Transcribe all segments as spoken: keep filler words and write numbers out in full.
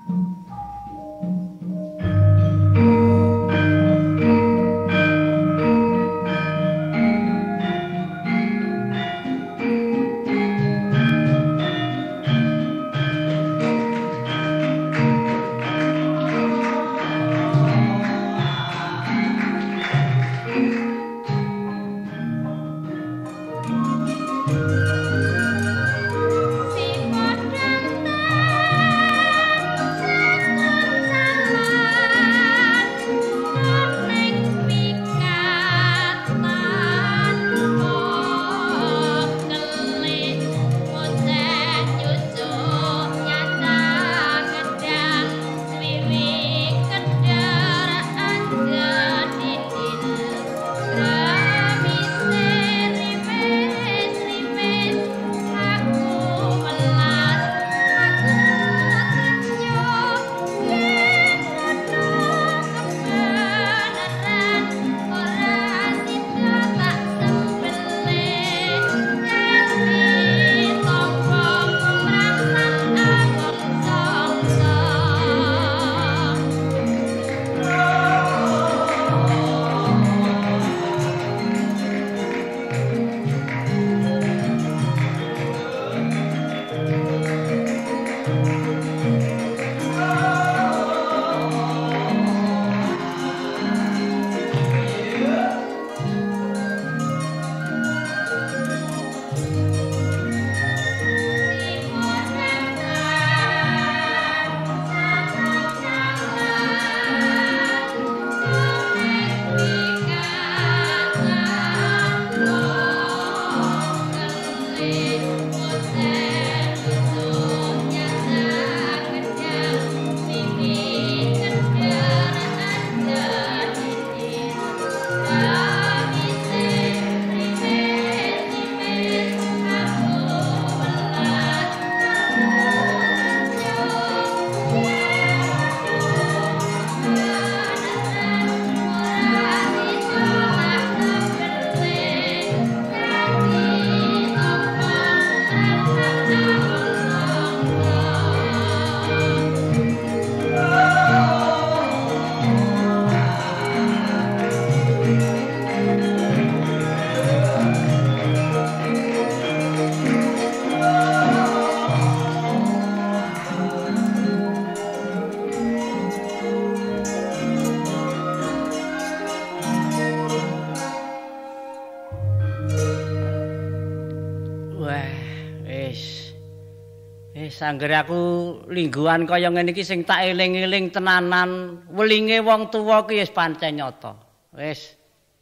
Sanggere aku lingguhan kaya ngene iki sing tak eling-eling tenanan, welinge wong tuwa ki wis pancen nyata. Wis.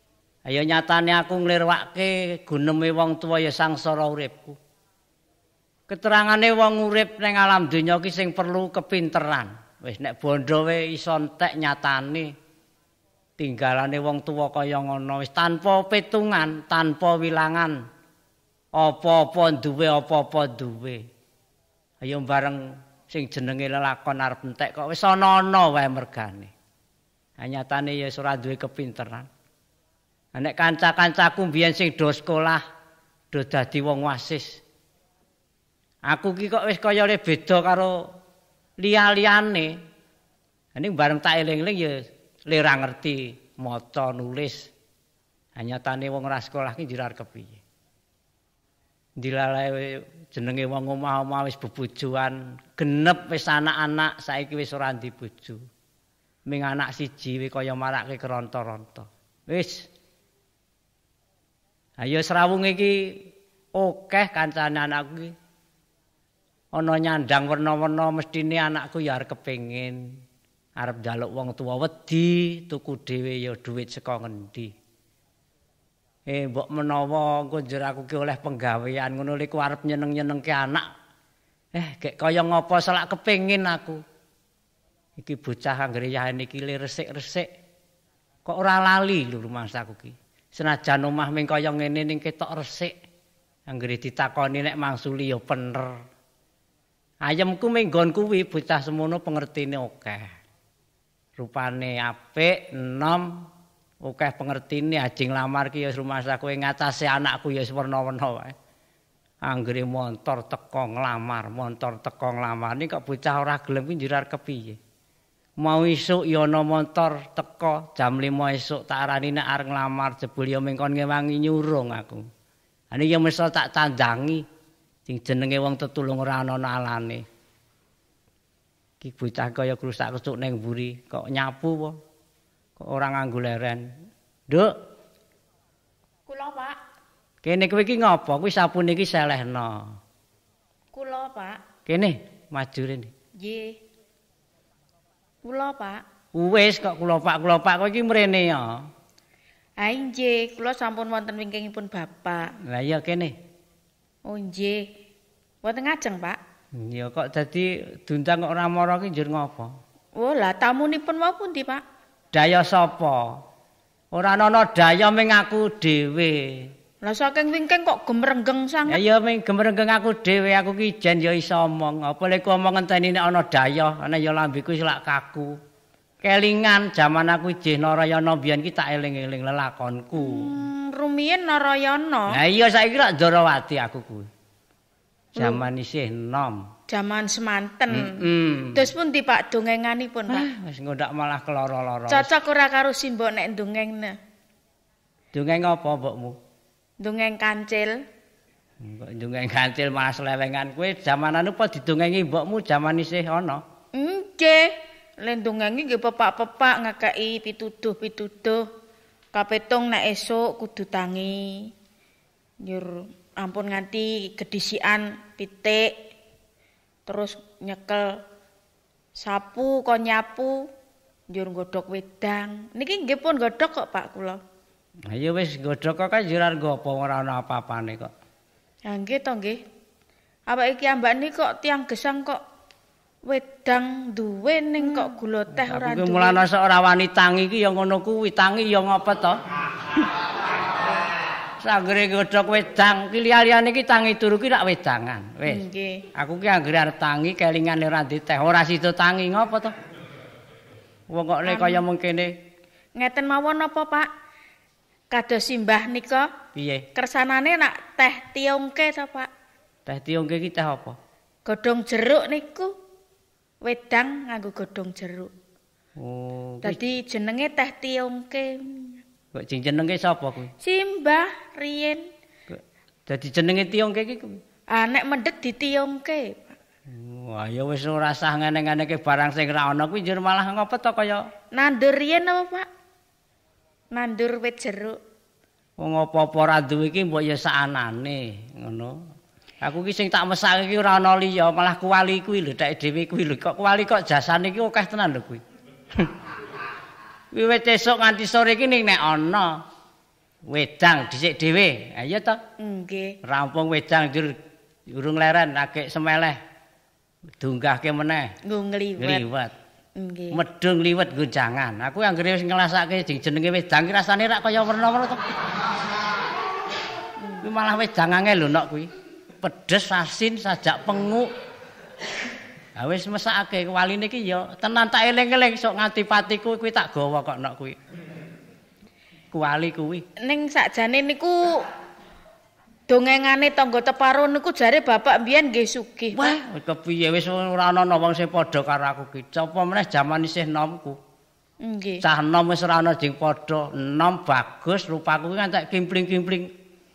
Ayo nyatane aku nglirwake guneme wong tuwa ya sangsara uripku. Keterangane wong urip ning alam donya ki sing perlu kepinteran. Wis nek bondo wae iso entek nyatane tinggalane wong tuwa kaya ngono wis tanpa petungan, tanpa wilangan. Apa-apa duwe, apa-apa duwe. Ayo bareng sing jenenge lelakon arep entek kok wis ana-ana wae mergane. Ha nyatane ya ora duwe kepinteran. Nek kanca-kancaku mbiyen sing do sekolah, do dadi wong wasis. Aku ki kok wis kaya le beda karo liya-liyane. Ning bareng tak eling-eling ya le ora ngerti maca nulis. Ha nyatane wong ora sekolah ki jirar kepiye. Dilalae jenenge wong omah-omah wis bebojoan, genep wis anak-anak, saiki wis ora ndi bojo. Ming anak siji wis kaya marake keronta-ronta. Wis. Ayo srawung iki akeh kancane anakku iki. Ana nyandang werna-werna mestine anakku ya arep kepengin arep njaluk wong tuwa wedi tuku dhewe ya dhuwit saka ngendi. Eh mbok menawa engko njer aku ki oleh penggawean ngono iku arep nyeneng-nyenengke anak. Eh gek kaya ngopo selak kepengin aku. Iki bocah anggere yahen iki le resik-resik. Kok ora lali lho rumangsaku ki. Senajan omah ming kaya ngene ning ketok resik. Anggere ditakoni nek mangsuli ya pener. Ayemku ming nggon kuwi bocah semono pengertine akeh. Rupane apik, enom akeh pengertine ajeng lamar ki ya rumangsaku ing ngatasé anakku ya werna-werna wae. Anggere montor teko nglamar, montor teko nglamar niki kok bocah ora gelem ki njur arep kepiye. Mau isuk ya ana montor teko jam lima esuk tak arani nek arep nglamar jebul ya mengkon ngewangi nyurung aku. Ane ya mesti tak tandangi sing jenenge wong tetulung ora ana alane. Ki bocah kaya krusak-krusuk ning mburi kok nyapu apa? Kok ora nganggo leren. Nduk. Kula, Pak. Kene kowe iki ngopo? Kuwi sapune iki selehno. Kula, Pak. Kene maju rene. Nggih. Kula, Pak. Wis kok kula Pak, kula Pak kowe iki mrene ya. Ha nggih, kula sampun wonten wingkingipun Bapak. Lah iya kene. Oh nggih. Wonten ngajeng, Pak. Ya kok dadi dundang kok ora mara ki njur ngopo? Oh, lah tamunipun wau pundi, Pak? Daya sapa? Ora ana daya ming aku dhewe. Lah saking wingking kok gemrenggeng sanget. Ya ya ming gemrenggeng aku dhewe, aku ki jen ya iso omong. Apa lek omong ngenteni nek ana daya, ana ya lambeku wis lak kaku. Kelingan jaman aku isih Narayana biyen ki tak eling-eling lelakonku. Hmm, rumiyin Narayana. Lah iya saiki rak Ndrawati aku kuwi. Jaman isih enom. Jaman semanten. Heeh. Terus pundi Pak dongenganipun, Pak? Wis ngondak malah keloro-loro. Cocok ora karo simbok nek ndongengne. Dongeng apa mbokmu? Dongeng kancil. Kok dongeng kancil malah selewengan kowe jaman anu apa didongengi mbokmu jaman isih ana? Nggih. Len dongengi nggih pepak-pepak ngakei pituduh-pituduh. Kapetung nek esuk kudu tangi. Njur ampun nganti gedhisikan pitik. Terus nyekel sapu kon nyapu njur nggodhog wedang. Niki nggih pun nggodhog kok Pak kula. Ha ya wis nggodhog kok njur arep apa ora ana apa-apane kok. Ya nggih to nggih. Awake iki ambak niki kok tiang gesang kok wedang duwe ning kok gula teh ora duwe. duwe. Mulane sok ora wani tangi iki ya ngono kuwi, tangi ya ngopo to? Sanggere godhog wedang, ki liya-liyane ki tangi turu ki rak wedangan. Wis. Nggih. Aku ki anggere arep tangi kelingan ora ndek teh, ora sida tangi ngopo to? Wong kok nek kaya mengkene. Ngeten mawon apa, Pak? Kados simbah nika Piye? kersanane nak teh tiongke to, Pak? Teh tiongke ki teh apa? Godhong jeruk niku. Wedang nganggo godhong jeruk. Oh, Dadi jenenge teh tiongke. kok sing jenenge sapa kuwi? Simbah riyen. Dadi jenenge tiongke iki kuwi. Ah nek mendhet ditiongke, Pak. Wah, ya wis ora sah ngene-ngeneke barang sing ra ana kuwi njur malah ngopo to kaya Nandur riyen apa, Pak? Nandur wit jeruk. wong apa-apa ora duwe iki mbok ya sakanane, ngono. Aku ki sing tak mesake iki ora ana liya, malah kuwali kuwi lho tek dhewe kuwi lho. Kok kuwali kok jasane iki akeh tenan lho kuwi. Wiwit esuk nganti sore iki ning nek ana wedang dhisik dhewe. Ha iya to? Nggih. Rampung wedang njur urung leren akeh semeleh. Dunggahke meneh. Nggo ngliwet. Ngliwet. Nggih. Medhung liwet gonjangan. Aku anggere wis ngelasake sing jenenge wedang ki rasane rak kaya werna-werna to. Kuwi malah wedang angel lho nok kuwi. Pedes, asin, sajak penguk. Ha wis mesake waline iki ya tenan tak eling-eling sok nganti patiku kuwi tak gawa kok nok kuwi. Kuwali kuwi. Ning sakjane niku dongengane tangga teparo niku jare bapak mbiyen nggih sugih. Wah, kepiye wis ora ana wong sing padha karo aku ki. Copo meneh jaman isih nomku. Nggih. Cah nom wis ora ana sing padha. Nom bagus rupaku ki ngantek kimpling-kimpling.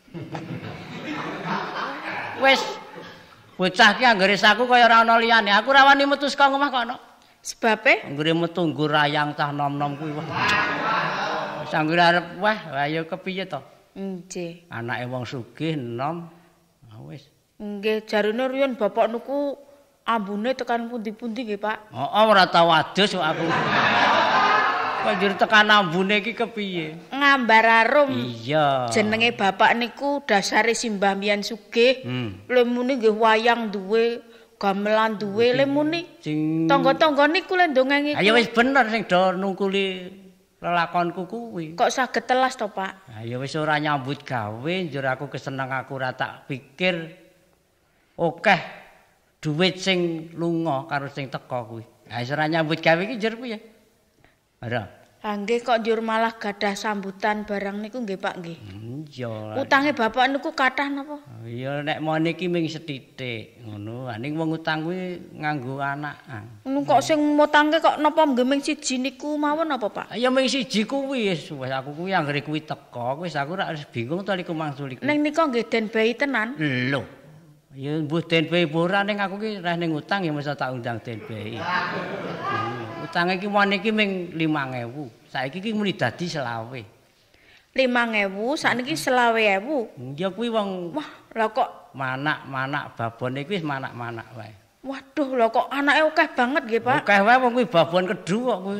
Wis bocah ki anggere saku kaya ora ana liyane. Aku ora wani metu saka omah kok, Nok. Sebabe Anggere metu nggo rayang cah nom-nom kuwi wah. Wis anggere arep wah, ayo kepiye to? nggih. Anake wong sugih nom. Ah wis. Nggih, jarine riyen bapak niku ambune tekan pundi-pundi nggih, Pak? Heeh, ora tau adus kok aku. Kok njur tekan ambune iki kepiye? Ngambar arum. Iya. Jenenge bapak niku dasare simbah mbiyen sugih. Hmm. Lha muni nggih wayang duwe, gamelan duwe, lha muni Sing tangga-tangga niku le ndongengi. ayo wis bener sing do nungkuli lelakonku kuwi. Kok saged telas to, Pak? Ayo wis ora nyambut gawe, njur aku keseneng aku ora tak pikir akeh duit sing lunga karo sing teko kuwi. Ha wis ora nyambut gawe iki njur piye? Ora. Ah nggih kok njur malah gadah sambutan barang niku nggih Pak nggih. Iya. Utange bapak niku kathah napa? Iya nek mon iki ming sethithik ngono. Ha ning wong utang kuwi nganggo anakan. Ngono kok sing mutangke kok napa nggih ming siji niku mawon apa Pak? Ya ming siji kuwi wis wis aku kuwi anggere kuwi teko wis aku ora bingung to niku mangsul iku. Ning nika nggih den bayi tenan. Lho. Ya mbuh den bayi ora ning aku ki reh ning utang ya mesti tak undang den bayi. Utange iki mon iki ming lima ewu. Saiki ki muni dadi selawe. lima ewu sakniki selawe ewu. Ya kuwi wong Wah, lha kok manak-manak babone kuwi wis manak-manak wae. waduh lha kok anake akeh banget nggih Pak. Akeh wae wong kuwi babon kedhu kok kuwi.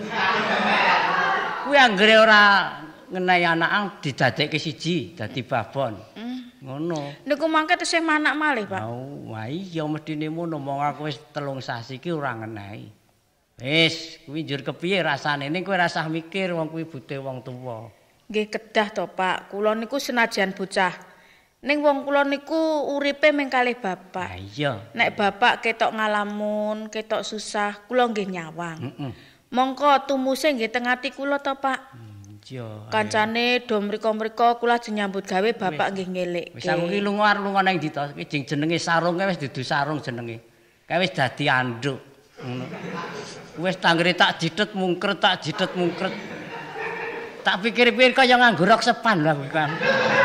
Kuwi anggere ora ngenehi anakan didadekke siji dadi babon. Hmm. Ngono. Niku mangke tesih manak malih Pak. Oh, wah iya mestine ngono mong aku wis telung sasi ki ora ngenehi. Wis, kuwi njur kepiye rasane ning kowe rasah mikir wong kuwi bute wong tuwa. Nggih kedah to Pak, kula niku senajan bocah. Ning wong kula niku uripe mung kalih Ah bapak. iya. Nek bapak ketok ngalamun, ketok susah, kula nggih nyawang. Heeh. Mongko tumuse nggih teng ati kula to Pak. Iya. Kancane do mriko-mriko kula nyambut gawe bapak nggih ngelikke. Wis aku ki lunga lunga nang ndi to? Iki jeng jenenge sarunge wis dudu sarung jenenge. Kae wis dadi anduk. Ngono. Wis tanggere tak jitet mungkret tak jitet mungkret. Tak pikir-pikir kaya nganggo rok sepan lah kuwi kan.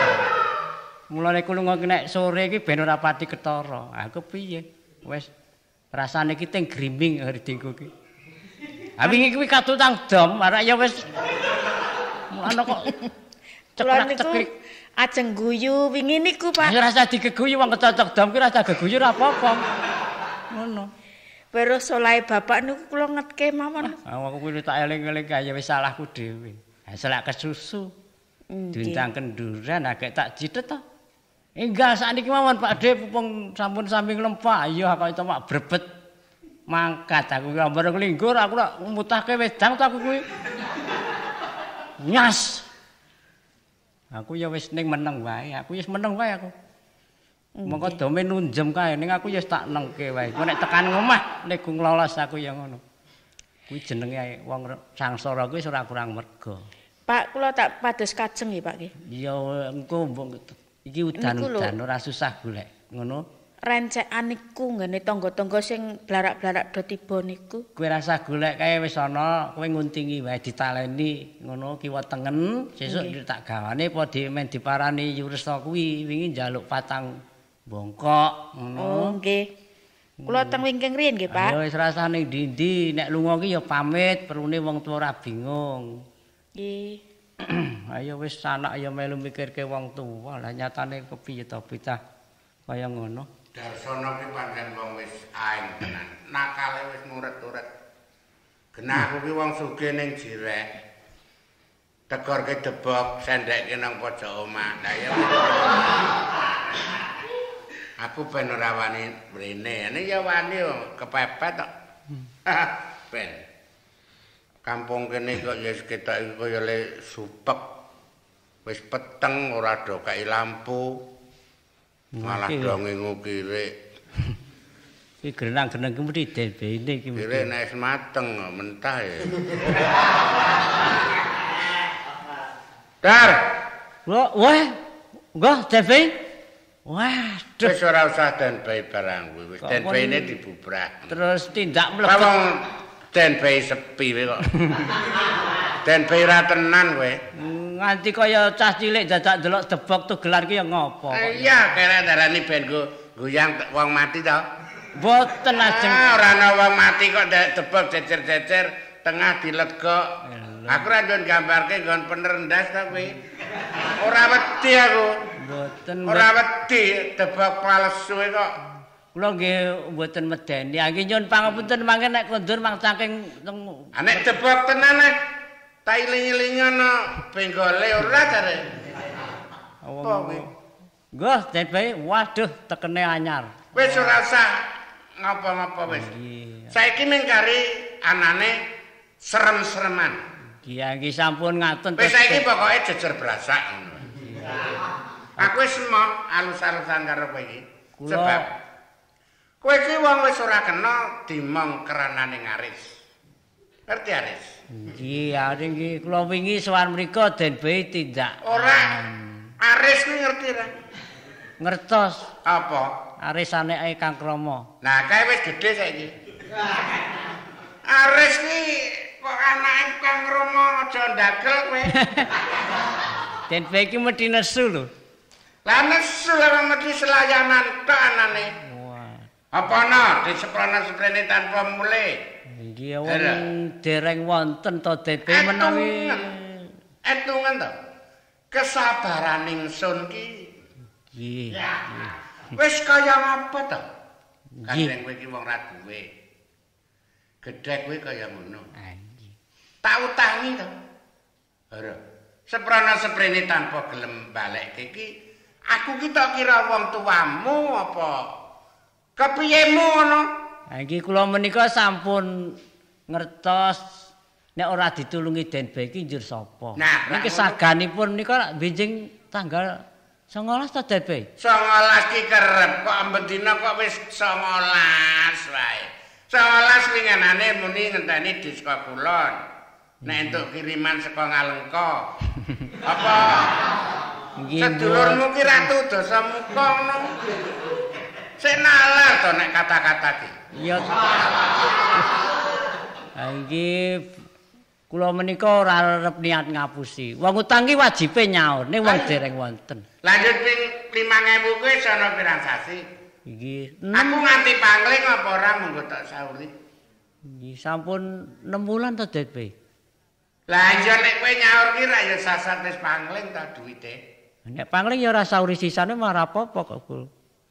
Mulane ku lunga nek sore iki ben ora pati ketara. Aku piye? Wis rasane ki teng griming hardingku ki. Ha wingi kuwi katutang dom, arek ya wis mulane kok ceklak-ceklik. Ajeng guyu wingi niku Pak. Ya rasa digeguyu wong kecocok dom ki rasa geguyu ora apa-apa. Ngono. Terus solai bapak niku kula ngetke mawon. Aku kuwi tak eling-eling kaya wis salahku dhewe. Ha selak kesusu. Diundang kenduran agek tak jitet to. Enggal sakniki mawon Pak De pupung sampun sami lempah. Iya kok itu mak brebet mangkat aku ki ambar nglinggur aku lak mutahke wedang to aku kuwi. Nyas. Aku ya wis ning meneng wae. Aku wis meneng wae aku. Mongko dome nunjem kae ning aku ya tak nengke wae. Ku nek tekan ngomah nek ku nglolos aku ya ngono. Kuwi jenenge wong sangsara kuwi ora kurang merga. Pak kula tak pados kajeng nggih Pak nggih. Ya engko iki udan-udan ora susah golek. Ngono. Rencekan niku nggene tangga-tangga sing blarak-blarak do tiba niku. Kowe rasa golek kae wis ana, kowe nguntingi wae ditaleni ngono kiwa tengen, sesuk tak gawane apa men diparani Yuresta kuwi wingi njaluk patang bongkok ngono. Oh nggih. Kula teng wingking riyin nggih Pak. Ya wis rasane ndi-ndi nek lunga ki ya pamit, perune wong tuwa ora bingung. Nggih. Ayo wis anak ya melu mikirke wong tuwa, lah nyatane kepiye to bocah kaya ngono. Darsono ki pancen wong wis aeng tenan. Nakale wis muret-uret. Genah aku ki wong sugih ning Jirek. Tegorke debok, sendekke nang pojok omah. Lah ya. Aku ben ora wani mrene. Ini ya wani kepepet kok. Ben. Kampung kene kok ya ketok iki kaya le supek. Wis peteng ora do kai lampu. Malah donge ngukirik. Iki genang-genang ki mesti dene iki. Kirik nek mateng mentah ya. Dar. Wah, wah. Enggak, Devi. Waduh. Wis ora usah den bayi barang kuwi. Wis den bayine dibubrak. Terus tindak mlebet. Wong den bayi sepi kok. Den bayi ra tenan kowe. Nganti kaya cah cilik dadak delok debok tuh gelar ki ya ngopo kok. Iya, kira darani ben go goyang wong mati to. Mboten ajeng. Ah, ora ana wong mati kok debok jejer-jejer tengah dilegok. Aku ra njon gambarke nggon penerendas to kuwi. Ora wedi aku. Mboten. Ora wedi debok palesu kok. Kula nggih mboten medeni. Nggih nyuwun pangapunten mangke nek kondur mang saking teng. Ah nek debok tenan nek tak iling-iling ana benggole ora jare. Apa kuwi? Nggih, Devi. Waduh, tekene anyar. Wis ora usah ngapa-ngapa wis. Saiki ning kari anane serem-sereman. Iya, nggih sampun ngaten. Wis saiki pokoke jejer brasak ngono. Aku wis emoh alus-alusan karo kowe iki. Sebab kowe iki wong wis ora kena dimong keranane ngaris. Ngerti Aris? Nggih, areng nggih kula wingi sowan mriku Den Bey tindak. Ora. Aris kuwi ngerti ra? Ngertos. Apa? Aris anake Kang Krama. Nah, kae wis gedhe saiki. Aris ki kok anake Kang Rama aja ndagel kowe. Den Bey ki mesti nesu lho. Lah nesu lah mesti selayanan tok anane. Wah. Apa ana diseprana-seprene tanpa mulih? Nggih wong dereng wonten to Den Bey menawi etungan to. Kesabaran ingsun ki. Nggih. Wis kaya ngapa to? Kadang kowe iki wong ra duwe. Gedhek kowe kaya ngono. Nggih. Tak utangi to. Ora. Seprana-seprene tanpa gelem balekke iki aku ki tak kira wong tuamu apa kepiyemu ngono. Ha iki kula menika sampun ngertos nek ora ditulungi Den Bey iki njur sapa. Nah, niki saganipun menika benjing tanggal songolas to Den Bey. songolas ki kerep kok ambedina kok wis songolas wae. songolas winginane muni ngenteni disko kulon. Nek entuk kiriman saka Ngalengka. Apa? Nggih. Sedulurmu ki ratu dosa muka ngono. Sik nalar to nek kata-kata ki. Iya. Ha iki kula menika ora arep niat ngapusi. Wong utang ki wajibe nyaur, ning wong dereng wonten. Lanjut ping lima ewu kuwi sono pirang sasi? Iki Aku nganti pangling apa ora monggo tak sauri. nggih sampun enam bulan to Den Bey. Lah iya nek kowe nyaur ki ra ya sasat wis pangling ta duwite. Nek pangling ya ora sauri sisane mah ora apa-apa kok, Bul.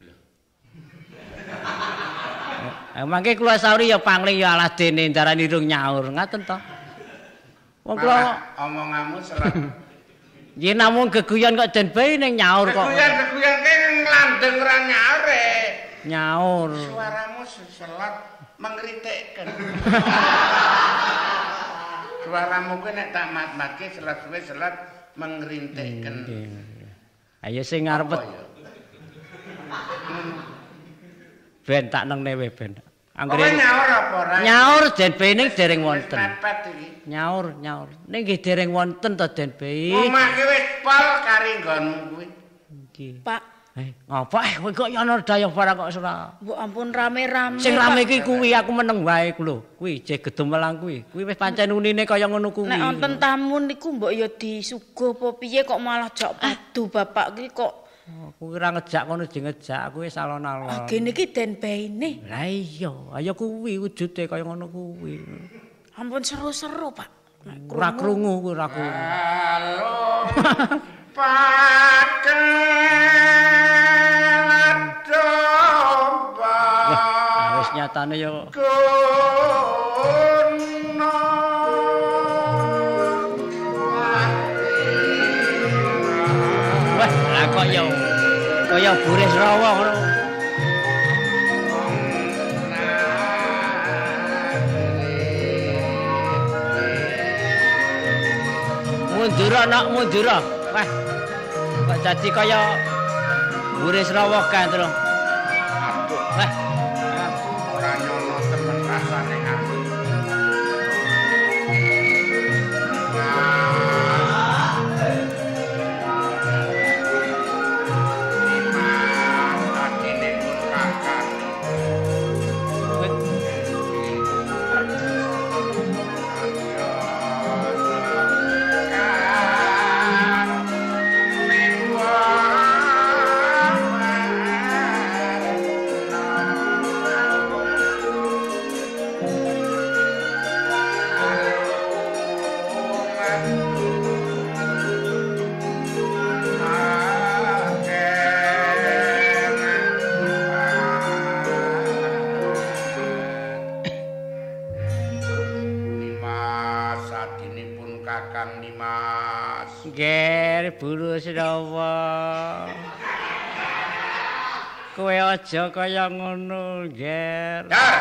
Eh mangke kula sauri ya pangling ya alah dene darani rung nyaur, ngaten to. Wong kula omonganmu serat. nggih namung geguyon kok Den Bey ning nyaur kok. Geguyan-geguyan ki nglandeng ra nyaur e. Nyaur. Suaramu selat mengritikken. Suaramu kuwi nek tak mat-matke selat suwe selat mengrintikken. Ayo sing ngarep. Ben tak nengne we ben. Anggere nyaur apa ora? Nyaur Den Bey ning dereng wonten. Mepet iki. Nyaur, nyaur. Ning nggih dereng wonten to Den Bey. Omah ki wis pol kari nggonmu kuwi. Nggih. Pak, Eh, ngapa eh kowe kok ya ana daya barang kok ora. mbok ampun rame-rame. Sing rame Pak. iki kuwi aku meneng wae ku lho. Kuwi jek gedomelang kuwi. Kuwi wis pancen unine kaya ngono kuwi. Nek wonten tamu niku mbok ya disuguh apa piye kok malah jak padu bapak ki kok. Aku ora ngejak kono di ngejak, aku wis alon-alon. Gene iki Den Bey-ne. Lah iya, ayo kuwi wujude kaya ngono kuwi. Ampun seru-seru, Pak. Ora krungu kuwi ora krungu. Halo. Pakan domba. Lah wis nyatane ya Kono. wah, lah kok ya kaya buris rawa ngono. Mundur anak mundur. Wah. Kok dadi kaya buris rawa kan terus. Wah. Ora nyono temen rasane aku. Kakang Nimas. Ger buru Srawa. Kowe aja kaya ngono, Ger. Dar.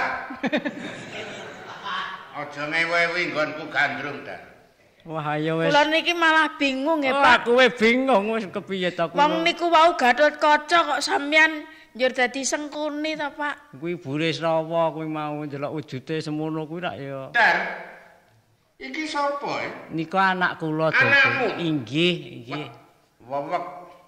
Aja ngewewi nggonku gandrung, Dar. Wah, ayo wis. Kula niki malah bingung ya, Wah, Pak. kowe bingung wis kepiye to kuwi. Wong niku wau Gatot Kaca kok sampean njur dadi sengkuni to, Pak. Kuwi buru Srawa kuwi mau ndelok wujude semono kuwi rak ya. Dar. Iki sapa e? Nika anak kula Anakmu? Inggih, inggih. Wewek.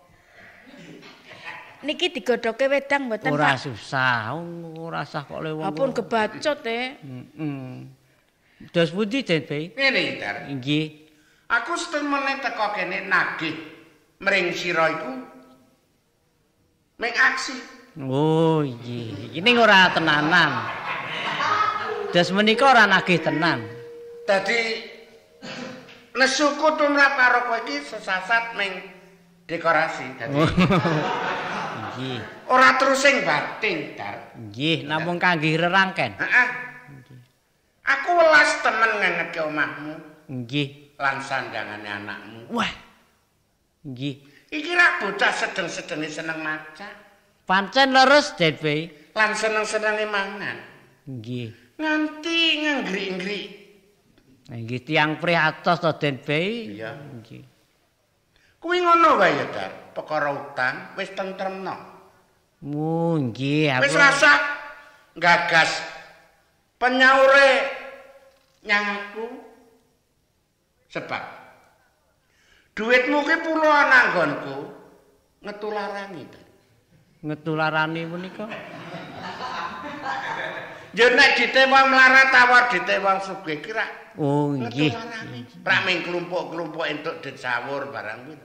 Niki digodhoke wedang mboten Ora Pak? susah, ora usah kok le wong. Ampun kebacot e. Heeh. Dos pundi Den Bey? Ngene iki, Dar. Inggih. Aku setemene teko kene nagih mring sira iku. Ming aksi. Oh iya, ini ora tenanan. Das menika ora nagih tenan. Dadi nesuku tumrap karo kowe iki sesasat ming dekorasi. Dadi Nggih. ora terus sing bating, Dar. Nggih, namung kangge rerangken. Heeh. Aku welas temen ngengeke omahmu Nggih. lan sandangane anakmu. Wah. Nggih. Iki rak bocah sedeng-sedenge seneng maca Pancen leres Den Bey. lan seneng-senenge mangan. Nggih. Nganti ngenggrik-nggrik. Nggih tiyang prihatos to Den Bey. Iya. Nggih. Kuwi ngono wae ya, Dar. Perkara utang wis tentremno. Oh nggih, Wis rasa gagas penyaure nyangku sebab duitmu ki puluhan anggonku ngetularani to. ngetularani menika. Ya nek ditewang melarat tawar ditewang sugih ki rak Oh nggih. ngetularani. Rak ming kelompok-kelompok entuk dit sawur barang kuwi.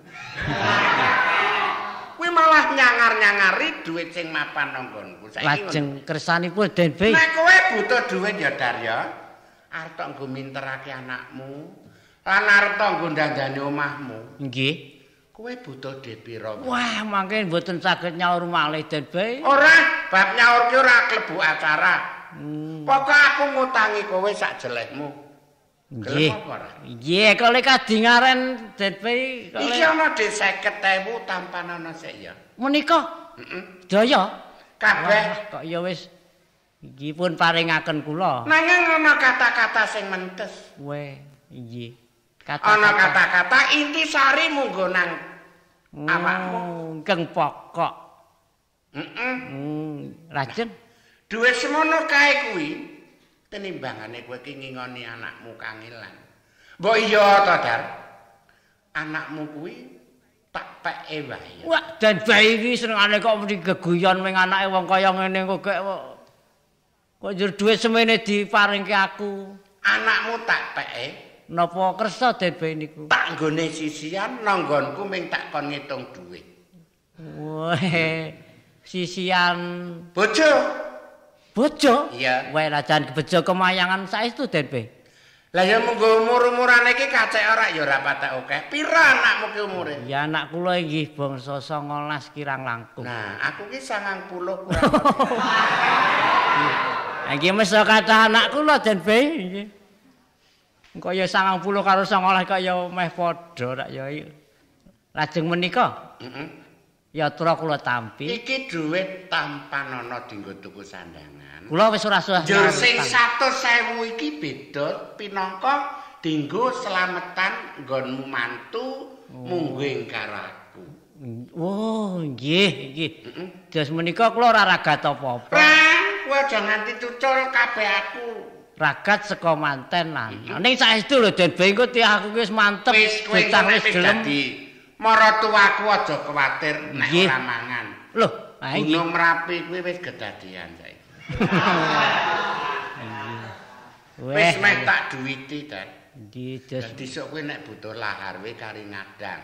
Kuwi malah nyangar-nyangari duit sing mapan nang nggonku. Saiki Lajeng kersanipun Den Bey. nek kowe butuh duit ya Dar ya, arep tok nggo minterake anakmu, lan arep tok nggo ndandani omahmu. Nggih. Kowe butuh duit pira? Wah, mangke mboten saged nyaur malih Den Bey. Ora, bab nyaur ki ora klebu acara. Hmm. Pokok aku ngutangi kowe sak jelekmu. Nggih. Gelem apa ora? Nggih, kale kadingaren Den Bey. Iki ana dhek seket ewu tampan ana sik ya. Menika Heeh. daya. Kabeh. Wah, kok ya wis iki pun paringaken kula. Nanging ana kata-kata sing mentes. Weh, nggih. Ana kata-kata inti sari munggo nang awakmu. Oh, keng pokok. Heeh. Hmm, lajeng Duit semono kae kuwi tenimbangane kowe ki ngingoni anakmu kangelan. Mbok iya to, Dar? Anakmu kuwi tak peke wae. wah, Den Bey iki senengane kok mesti geguyon ming anake wong kaya ngene kok gek kok. Kok njur dhuwit semene diparingke aku. Anakmu tak peke, Napa kersa Den Bey niku? tak nggone sisian nang nggonku ming tak kon ngitung duit. Wah, sisian Bojo. bojo. Iya. Wah, lajan bejo kemayangan saestu Den Bey. Lah ya munggo umur-umurane iki kacek ora ya ora patek akeh. Pira anakmu ki umure? Ya anak kula inggih bangsa songolas kirang langkung. Nah, aku ki sangang puluh kurang. Nggih mesti kata anak kula Den Bey nggih. Engko ya sangang puluh karo songolas kok ya meh padha rak ya. Lajeng menika Heeh. yatra kula tampi. Iki duit tampan ana dienggo tuku sandangan. Kula wis ora usah. Jur sing seratus ribu iki beda pinangka dienggo slametan nggonmu mantu mungging karo aku. Oh, nggih, nggih. Dos menika kula ora ragat apa-apa. Rang, kowe aja nganti tucul kabeh aku. Ragat saka manten lan. Ning saestu lho Den Bey engko tiyah aku wis mantep. Wis kowe Bocah wis wis gelem. dadi maratuwaku aja kuwatir nek Nggih. ora mangan. Loh, ha iki. Gunung Merapi kuwi wis kedadian saiki. Wis meh tak duwiti, Dan. Nggih, dos. Dadi sok kowe nek butuh lahar we kari ngadang.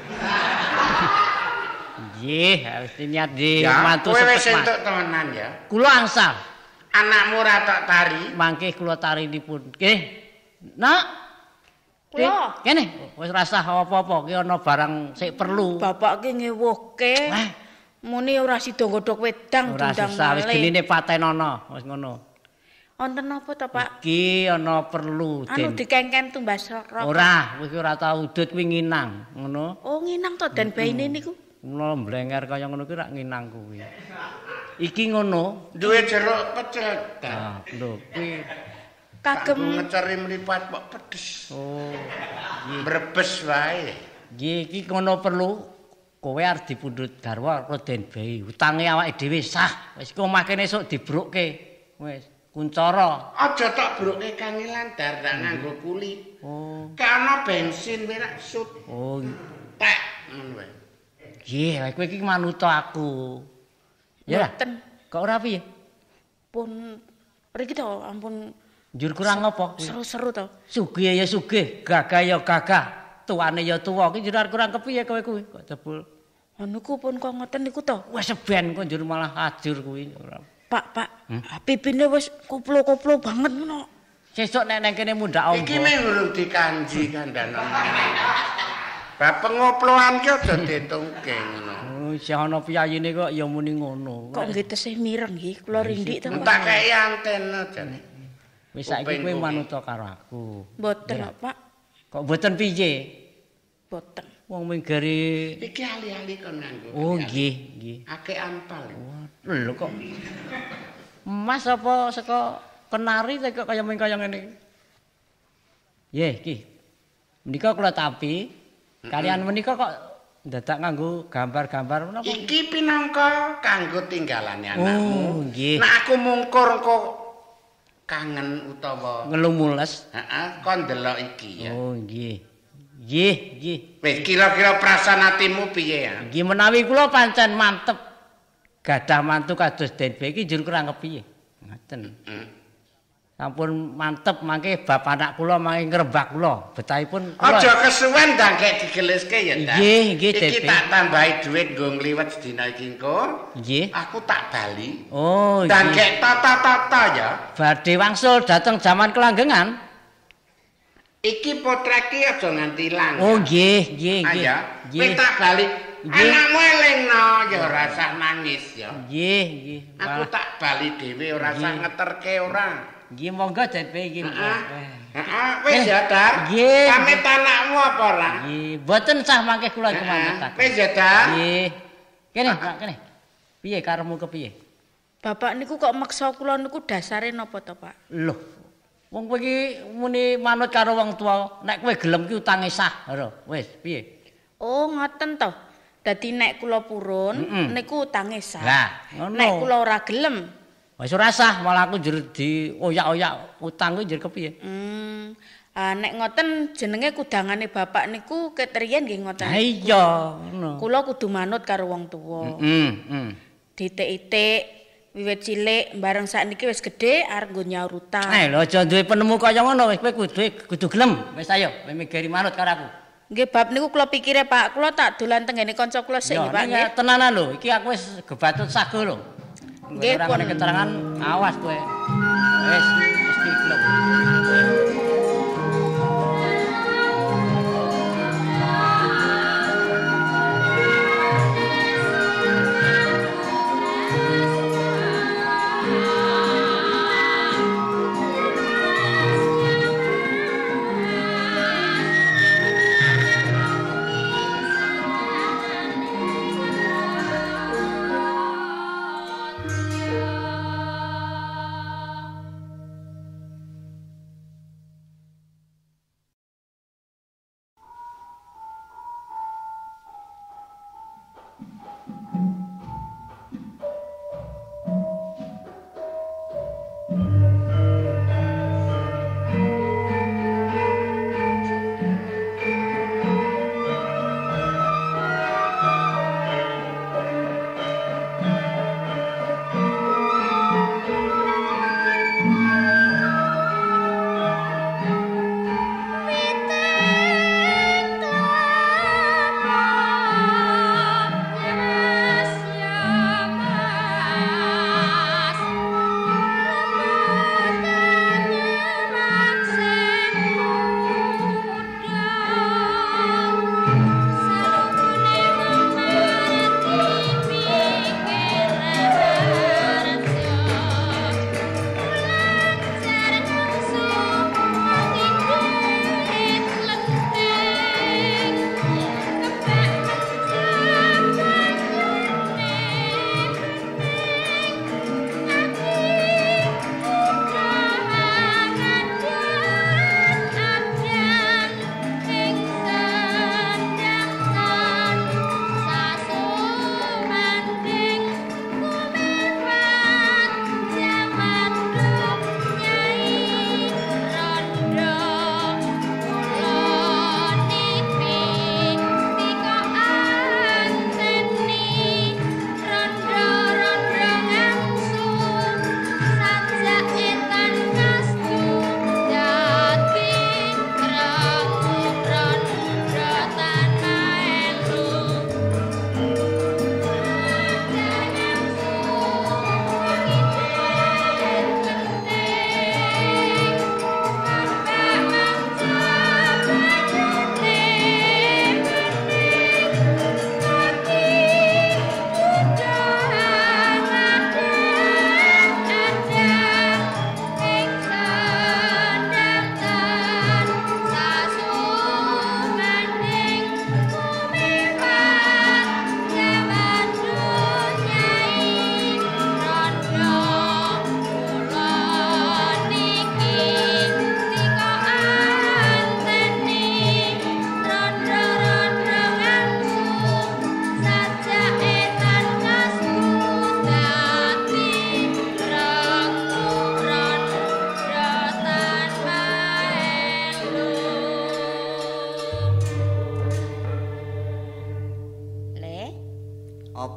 Nggih, harus niat di Ya, mantu kowe wis sepet, Mas. entuk temenan ya. Kula angsal. Anakmu ora tak tari. Mangke kula tarinipun. Nggih. Nak. Kula. Eh, Kene, wis rasah apa-apa ki ana barang sik perlu. Bapak ki ngewuhke. Eh. Muni ora sida godhog wedang Ora diundang susah wis malih. genine patenono, wis ngono. Wonten apa to, Pak? Iki ana perlu, Anu Den. dikengken tumbas rokok. Ora, kowe ora tau udut kuwi nginang, ngono. Oh, nginang to Dan baine niku. Mula mblenger kaya ngono kuwi rak nginang kuwi. Iki ngono. Duwe jeruk pecel. Dan. Ah, lho, kuwi Kagem Kagem ngeceri mripat kok pedes. oh, Brebes wae. nggih iki ngono perlu. Kowe arep dipundhut garwa karo Den Bey. Utange awake dhewe sah. Wis iku omah kene esuk dibrukke. Wis. Kuncara. Aja tok broke kangelan dar tak nganggo kuli. Oh. Kana bensin wirak sut. Oh. Tek ngono wae. Nggih, kowe iki manuta aku. Ya. Mboten. Kok ora piye? Pun mriki to ampun Njur kurang apa? seru-seru to. Sugih ya sugih, gagah ya gagah, tuane ya tuwa. Iki njur kurang kepiye kowe kuwi? Kok jebul. Anu ku pun kok ngoten niku to. Wes seben kok njur malah ajur kuwi. Pak, Pak. Hmm? Pipine wis koplo-koplo banget ngono. Sesuk nek nang kene mundhak ombo. Iki mung urung dikanji kandhanan. Bab pengoploan ki aja ditungke ngono. Oh, isih ana piyayine kok ya muni ngono. Kok nggih tesih mireng nggih, kula rindik to. Tak kei antena jane. Wis saiki kowe manuta karo aku. Mboten kok, Pak. Kok mboten piye? Boten. Wong minggari iki ali-ali kon nganggo. Oh, nggih, nggih. Akeh ampal. Lho kok. Mas apa saka kenari kok kaya mung kaya ngene. Nggih, iki. Menika kula tapi kalian menika kok dadak nganggo gambar-gambar menapa? Iki pinangka kanggo tinggalane anakmu. Oh, nggih. Nek aku mungkur engko kangen utawa ngelumules. Heeh, kon delok iki ya. Oh, nggih. Nggih, nggih. Wis kira-kira perasaan atimu piye ya? Nggih menawi kula pancen mantep gadah mantu kados Den B iki njur kurang kepiye. Ngoten. Hmm. Sampun mantep mangke bapak anak kula mangke ngrembak kula. Betahipun kula. Aja kesuwen ndangke digeleske ya, Dak. Nggih, nggih, Iki tak tambahi dhuwit nggo ngliwet sedina iki engko. Nggih. Aku tak bali. Oh, nggih. Ndangke tata-tata ya. Badhe wangsul dateng jaman kelanggengan. Iki potrek iki aja nganti ilang. Oh, nggih, nggih, nggih. Nggih. Tak bali. Anakmu elingno ya ora usah nangis ya. Nggih, nggih. Aku tak bali dhewe ora usah ngeterke ora. Nggih monggo D P iki. Heeh, wis ya, Dar. Nggih. Pamit anakmu apa ora? Nggih, mboten sah mangke kula kemamitaken. Wis ya, Dar. Nggih. Kene, Pak, kene. Piye karemu kepiye? Bapak niku kok maksa kula niku dasare napa to, Pak? Loh. Wong kowe iki muni manut karo wong tuwa, nek kowe gelem ki utange sah, lho. Wis, piye? Oh, ngoten to. Dadi nek kula purun Mm -mm. niku utange sah. Lah, ngono. Nek kula ora gelem, wis ora sah, malah aku njur dioyak-oyak utang kuwi njur kepiye? hmm, ah, nek ngoten jenenge kudangane bapak niku ketriyen nggih ngoten. Ha iya, ngono. Kula kudu manut karo wong tuwa. Heeh, heeh. Ditik-itik wiwit cilik bareng sakniki wis gedhe arep nggo nyaur utang. Eh, lho aja duwe penemu kaya ngono, wis kowe kudu kudu gelem. Wis ayo, kowe mikiri manut karo aku. Nggih bab niku kula pikire Pak, kula tak dolan tenggene kanca kula sik nggih Pak nggih. Ya, tenanan lho, iki aku wis gebatut sago lho. Nggih pun keterangan awas kowe. Wis mesti gelem.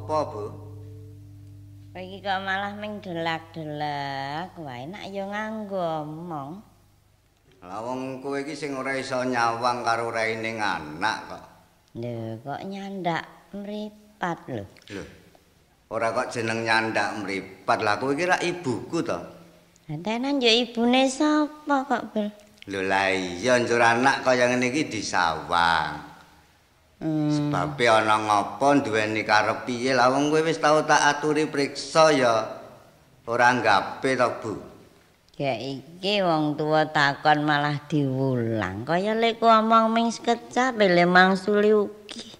apa, Bu? Kowe iki kok malah ming delak-delak, wae nak ya nganggo omong. Lah wong kowe iki sing ora iso nyawang karo raining anak kok. Lho, kok nyandak mripat lho. Lho. Ora kok jeneng nyandak mripat. Lah kowe iki rak ibuku to. Tenan ya ibune sapa kok, Bel? Lho lah iya njur anak kaya ngene iki disawang. Hmm. Sebabe ana ngapa duweni karep piye lah wong kowe wis tau tak aturi priksa ya ora nggape to Bu. Ya iki wong tua takon malah diulang. Kaya lek ku omong ming sekecap le mangsuli ugi.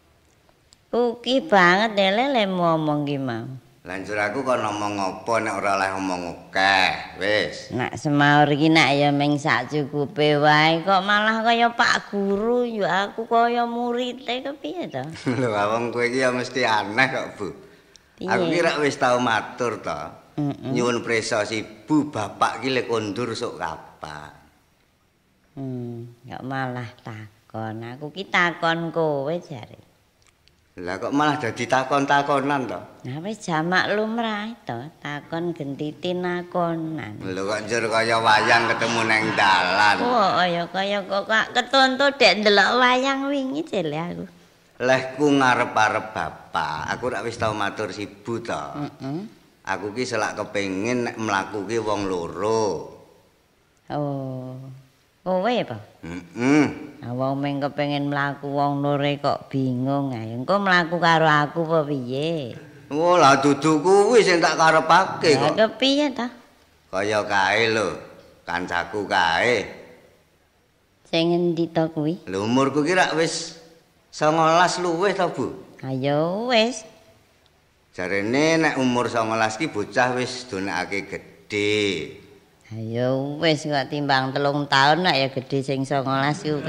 Ugi banget dele le ngomong ki mau. Lah njur aku kok ngomong apa nek ora oleh ngomong akeh. Wis. Nak semaur iki nak ya ming sak cukupe wae kok malah kaya Pak Guru ya aku kaya murid-e kepiye to? Lho wong kowe iki ya mesti aneh kok, Bu. Aku kira wis tau matur to. Mm-mm. Nyuwun prisa Ibu bapak ki lek kondur sok kapan. Hmm, kok malah takon. Aku ki takon kowe jare. Lah kok malah dadi takon-takonan to? Nah wis jamak lumrah to, takon gentiti nakonan. Lho kok njur kaya wayang ketemu nang dalan. Oh, ya kaya kok ketonto dek ndelok wayang wingi jele aku. Lehku ngarep-arep bapak, aku rak wis tau matur Ibu to. Heeh. Aku ki selak kepengin nek mlaku ki wong loro. Oh. Kowe apa? Heeh. Nah, wong meng kepengin mlaku wong lore kok bingung ae. Engko mlaku karo aku apa piye? Oh, lah dudu kuwi sing tak karepake Lah kok. kepiye ta? Kaya kae lho, kancaku kae. Sing endi to kuwi? Lho umurku ki rak wis songolas luwih to, Bu. Ayo wis. Jarene nek umur songolas ki bocah wis donekake gedhe. Ayo wis kok timbang telung tahun nak ya gedhe sing songolas kuwi.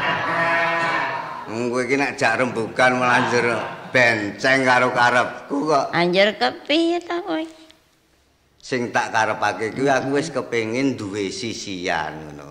Wong kowe iki nek jak rembugan malah njur benceng karo karepku kok. Anjir kepiye ta kowe? Sing tak karepake kuwi aku wis kepengin duwe sisian ngono.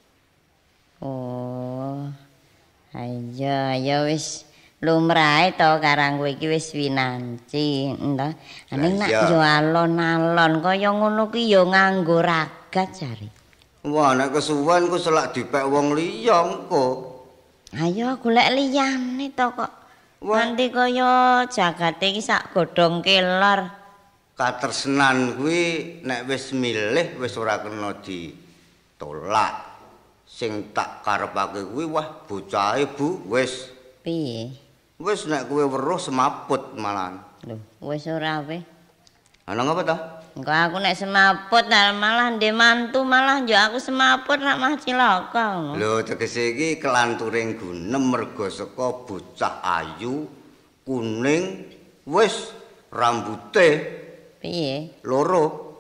Oh. Ayo ayo wis lumrahe to karang kowe iki wis winanci, entah. Ning nak yo alon-alon kaya ngono ki yo nganggo ragat jare. Wah, nek kesuwen ku selak dipek wong liya engko. Ayo golek liyane to kok. Nanti kaya jagate iki sak godhong kelor. Katresnan kuwi nek wis milih wis ora kena ditolak. Sing tak karepake kuwi wah bocahe Bu wis. Piye? Wis nek kowe weruh semaput malahan. Lho, wis ora we. Ana ngapa to? Engko aku nek semaput malah ndek mantu malah yo aku semaput rak mah cilaka ngono. Lho tegese iki kelanturing gunem mergo saka bocah ayu, kuning, wis rambuté Piye? loro.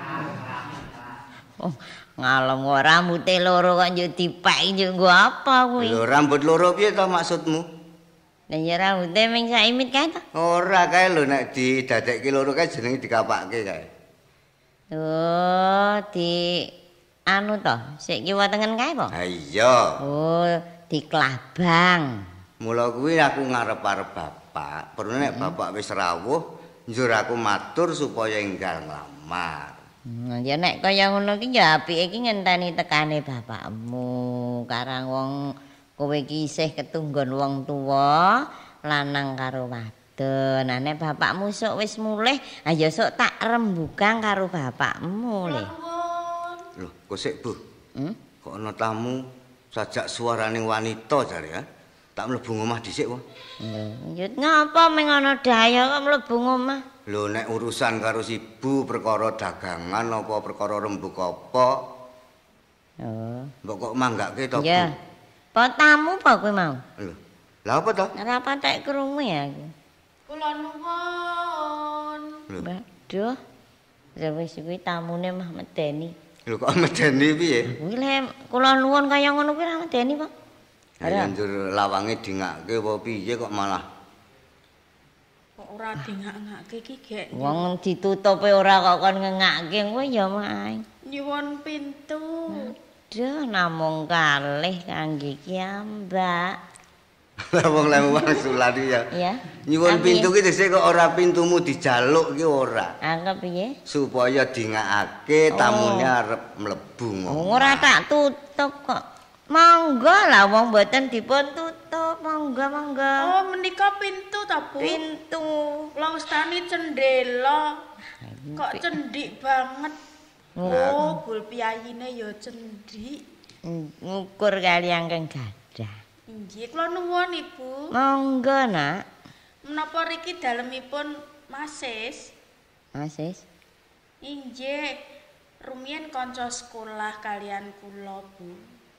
Oh, ngalem kok rambuté loro kok yo dipeki yo nggo apa kuwi? Lho rambut loro piye to maksudmu? Lah ya rambuté ming saimit kae to. Ora kae lho nek didadekke loro kae jenenge dikapake kae. Oh, di anu to, sik kiwa tengen kae po? Ha iya. Oh, di klabang. Mula kuwi aku ngarep-arep bapak, perlu nek bapak wis rawuh njur aku matur supaya enggal nglamar. Hmm, ya nek kaya ngono ki ya apike iki ngenteni tekane bapakmu. Karang wong kowe iki isih ketunggon wong tuwa, lanang karo wadon. Nah nek bapakmu sok wis mulih, ayo sok tak rembugan karo bapakmu le. Loh, kok sik, Bu? Hmm? Kok ana tamu sajak suarane wanita jare ya? Tak mlebu omah dhisik wae. Lho, ya ngapa meng ana daya kok mlebu omah? Lho nek urusan karo Ibu perkara dagangan apa perkara rembug apa? Oh. Mbok kok manggake to, Bu? Ya. Apa tamu apa kowe mau? Lho. Lah apa to? Ora patek krungu ya aku. Kula nuwun. Lho. Waduh. Ya wis kuwi tamune mah medeni. Lho kok medeni piye? Kuwi le kula nuwun kaya ngono kuwi ra medeni, Pak. Ya njur lawange dingake apa piye kok malah Kok ora dingak-ngake iki gek. Wong ditutupe ora kok kon ngengake kuwi ya maing. Nyuwun pintu. Duh namung kalih kangge kiambak. Lah wong lemu wangsulan ya. Iya. Nyuwun pintu ki dhisik kok ora pintumu dijaluk ki ora. Angkep piye? Supaya dingakake tamune arep mlebu ngono. Ora tak tutup kok. Monggo lah wong mboten dipun tutup. Monggo monggo. Oh, menika pintu ta, Bu? Pintu. Kula ngestani cendela. Kok cendik banget. Oh, bul piyayine ya cendik. Ngukur kali angkeng gadah. Inggih, kula nuwun Ibu. Monggo, Nak. Menapa riki dalemipun Masis? Masis. Inggih, rumiyin kanca sekolah kalian kula, Bu.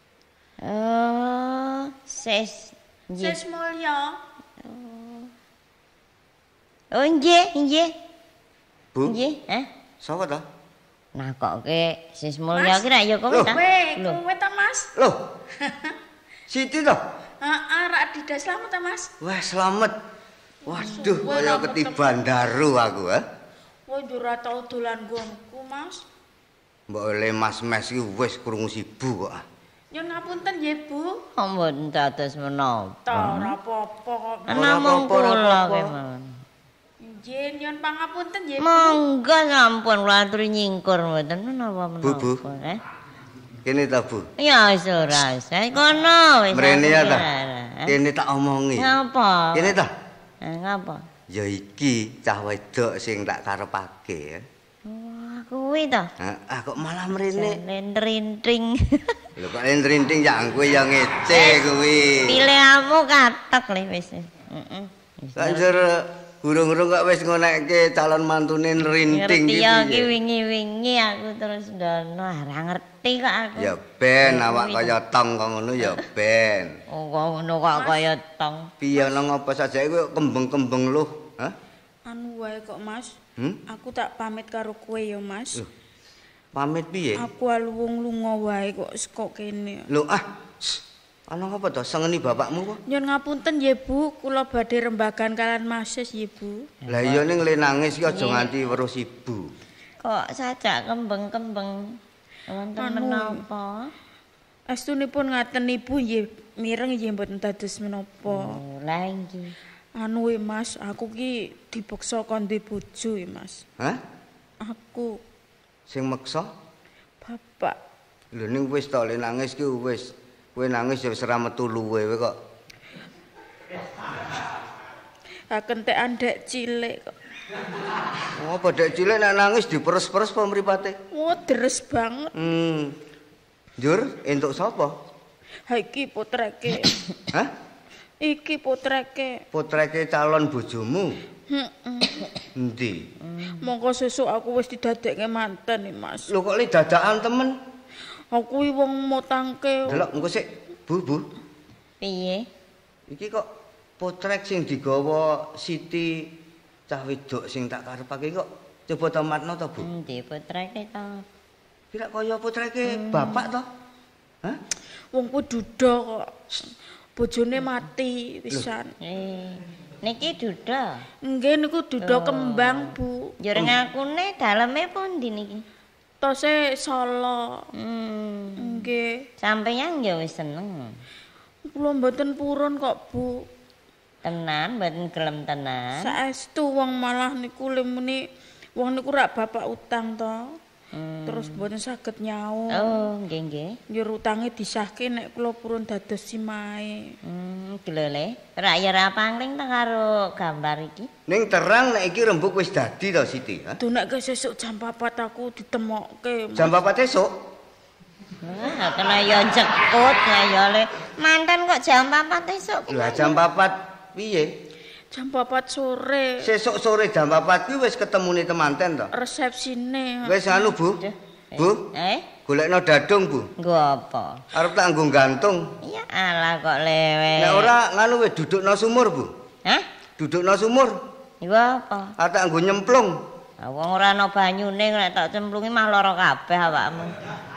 Oh, Sis. Nggih. Sis Mulya. Oh, nggih, nggih. Bu, Nggih, eh? sapa ta? Nakoke Sis Mulya ki ra ya kowe ta? Kowe, Lho. kowe ta, Mas? Loh. Siti to? Heeh, rak Adidas selamat ta, Mas? Wah, selamat. Waduh, Suwe kaya lah, ketiban daru aku, ha. Wah, ora tau dolan nggonku, Mas. Mbok oleh Mas Mes iki wis krungu sibu kok. Nyun ngapunten nggih, Bu. Ampun dados menapa. Ta ora apa-apa kok. Namung apa-apa, ora kula apa-apa. kemawon. Nggih, nyun pangapunten nggih, Bu. Monggo sampun kula aturi nyingkur mboten menapa menapa. Bu, Bu. Eh? Kene ta, Bu? Ya wis ora usah kono wis. Mrene ya ta. Eh? Kene tak omongi. Ngapa? Kene ta? Eh, ngapa? Ya iki cah wedok sing tak karepake ya. Wah, kuwi to. Ah, kok malah mrene. Lendrinting. Lho kok entrinting ya kowe ya ngece kuwi. Pilihanmu katek le wis. Heeh. Kanjur gurung-gurung kok wis ngonekke calon mantune nrinting Ngerti iki. ya ki wingi-wingi aku terus ndono ora ngerti kok aku. Ya ben awak kaya tong kok ngono ya ben. Oh kok ngono kok kaya tong. Piye ana ngapa sajake kowe kembeng-kembeng luh, ha? Anu wae kok, Mas. Hmm? Aku tak pamit karo kowe ya, Mas. Loh, pamit piye? Aku alung lunga wae kok kok kene. Lho ah. shh, Ana ngapa to sengeni bapakmu kok? Nyun ngapunten nggih, Bu. Kula badhe rembagan kalian Masis nggih, Bu. Lah iya ning le nangis iki aja nganti weruh ibu. Kok sajak kembeng-kembeng. Wonten Anu. menapa? Astunipun ngaten Ibu nggih mireng nggih mboten dados menapa. Oh, lah iki. Anu e Mas, aku ki dipaksa kon duwe bojo e Mas. Hah? Aku Sing meksa? bapak. Lho ning wis to le nangis ki wis. Kowe nangis ya wis ora metu luwe kowe kok. Kakentekan dek cilik kok. Oh, badhe cilik nek nangis diperes-peres apa mripate? Oh, deres banget. Hmm. Njur entuk sapa? Ha iki putreke. Hah? Iki putreke. Putreke calon bojomu. Heeh. Endi? Monggo sesuk aku wis didadekke manten nih, Mas. Lho kok le dadakan temen? Aku kuwi wong motangke. Delok engko sik, Bu, Bu. Piye? Iki kok potrek sing digawa Siti cah wedok sing tak karepake kok coba tamatno to, Bu? Endi putrake to? Kira kaya putreke bapak to? Hah? Wong ku duda kok. Bojone mati pisan. Eh, niki duda. Nggih niku duda kembang, Bu. Njur ngakune daleme pundi niki? Tose Solo. Hmm. Nggih. Sampeyan ya wis seneng. Kula mboten purun kok, Bu. Tenan mboten gelem tenan. Saestu wong malah niku lemune wong niku rak bapak utang to. Hmm. Terus mboten saged nyaur. Oh, nggih nggih. Njur utange disahke nek kula purun dados simahe. Hmm, glele. Rak ya ra pangling ta karo gambar iki. Ning terang nek iki rembug wis dadi to Siti, ha? Dunek sesuk jam papat aku ditemokke. Jam papat esuk. Wah, kena ya jekut lah ya le. Mantan kok jam papat esuk. Lah jam papat piye? Jam papat sore. Sesuk sore jam papat kuwi wis ketemune temanten to. Resepsine. Wis anu, Bu. Bu, Eh, golekno dadung, Bu. nggo apa? Arep tak nggo gantung. Iya alah kok lewe. Nek ora nganu wis dudukno sumur, Bu. Hah? Dudukno sumur. Iku apa? Arep tak nggo nyemplung. Ah, wong ora ana banyune nek tak cemplungi mah lara kabeh awakmu.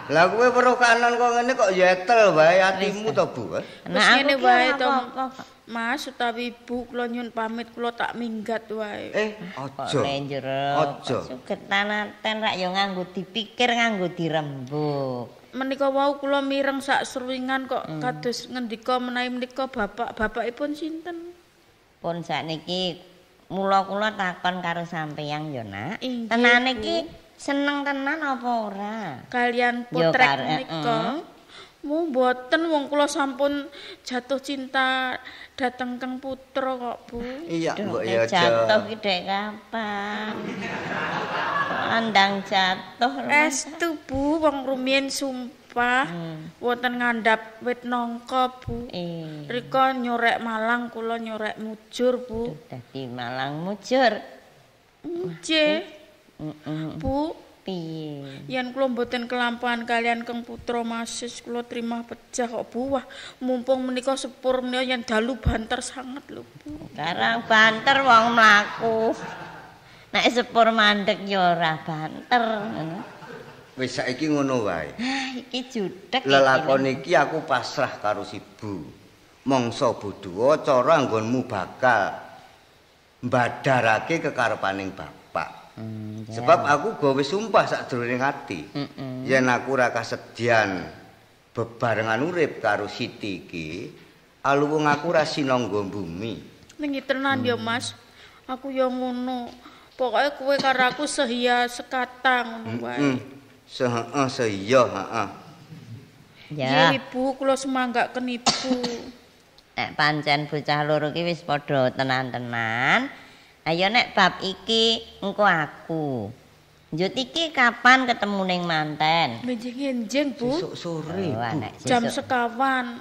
Lah kowe weruh kanan kok ngene kok yetel wae atimu to, Bu. Wis ngene wae to. Mas utawi Ibu kula nyun pamit kula tak minggat wae. Eh, aja. Aja. Sugetanaten rak ya nganggo dipikir nganggo dirembuk. Menika wau kula mireng sak sruwingan kok hmm. kados ngendika menawi menika bapak bapakipun sinten? Pun sakniki mula kula takon karo sampeyan ya, Nak. Tenane iki seneng tenan apa ora? Kalian putrek menika. Mu mboten wong kula sampun jatuh cinta dhateng Kang Putra kok, Bu. Iya, mbok ya jatuh ki dek kapan? Andang jatuh. Estu Bu, wong rumiyin sumpah hmm. wonten ngandhap wit nangka, Bu. Eh. Rika nyorek Malang kula nyorek mujur, Bu. Dadi Malang mujur. Nggih. Heeh. Bu, piye? Yen kula mboten kelampahan kalian Kang Putra Masis kula trimah pejah kok Bu. Wah, mumpung menika sepur menika yen dalu banter sanget lho, Bu. Karang banter wong mlaku. Nek sepur mandek ya ora banter ngono. Wis saiki ngono wae. Ah, iki judhek. Lelakon iki aku pasrah karo si Bu. Mangsa bodhoa cara anggonmu bakal mbadarake kekarepaning bapak. Hmm, ya. Sebab aku gawe sumpah sakjroning ati. Mm-mm. Yen aku ora kasedhian bebarengan urip karo Siti iki, aluwung aku ora sinangga bumi. Ning tenan ya, Mas. Aku ya ngono. Pokoke kowe karo aku sehiya sekata ngono wae. Se heeh sehiya, heeh. Ya. Ya Ibu, kula semanggaken Ibu. Nek pancen bocah loro ki wis padha tenan-tenan. Ayo nek bab iki engko aku. Njut iki kapan ketemu ning manten? Benjing-enjing, Bu. Sesuk sore, oh, Bu. Jam sekawan.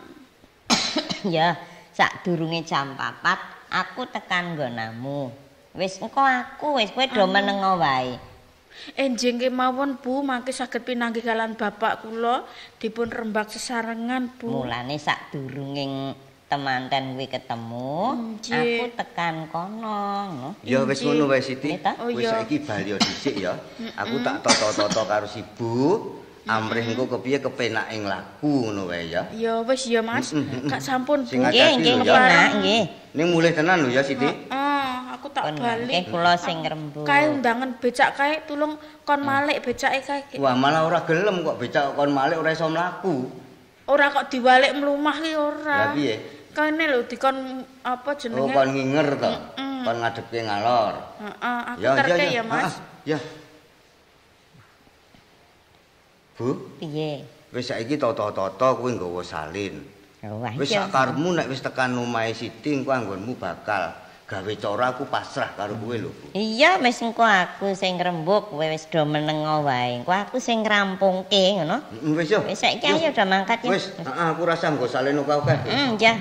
Ya, sadurunge jam papat aku tekan nggonamu. Wis engko aku wis kowe do menengo wae. Enjing kemawon Bu, mangke saged pinanggih kalian bapak kula dipun rembak sesarengan, Bu. Mulane sadurunging temanten kuwi ketemu, Nji. aku tekan kono, no. Ya wis ngono wae Siti. Oh, wis iya. saiki bali dhisik ya. Aku tak toto-toto karo si Bu. Amrih engko kepiye kepenake nglaku ngono wae ya. Ya wis ya Mas. Kak sampun Bu. Sing hati-hati Nggih, lho, nggih, ya. Nak, nggih. Ning mulih tenan lho ya Siti. Heeh, aku tak Nggih, balik. kula sing ngrembug. Kae undangan becak kae tulung kon malik becake kae. Wah, malah ora gelem kok becak kon malik ora iso mlaku. Ora kok diwalik mlumah ki Lah ora. piye? Kene lho dikon apa Oh, jenenge? kon nginger to. Kon ngadepke ngalor. Heeh, aku terke ya Mas. Ya. Bu, Piye? wis saiki toto-toto kuwi nggawa salin. Wah, Wis sakarepmu nek wis tekan omahe Siti engko anggonmu bakal gawe cara aku pasrah karo kowe lho, Bu. Iya, wis engko aku sing ngrembug, kowe wis do menengo wae. Engko aku sing ngrampungke ngono. Mm, Wis yo. Wis saiki ayo do mangkat ya. Wis, heeh aku rasa nggo salin oke-oke. Hmm, ya.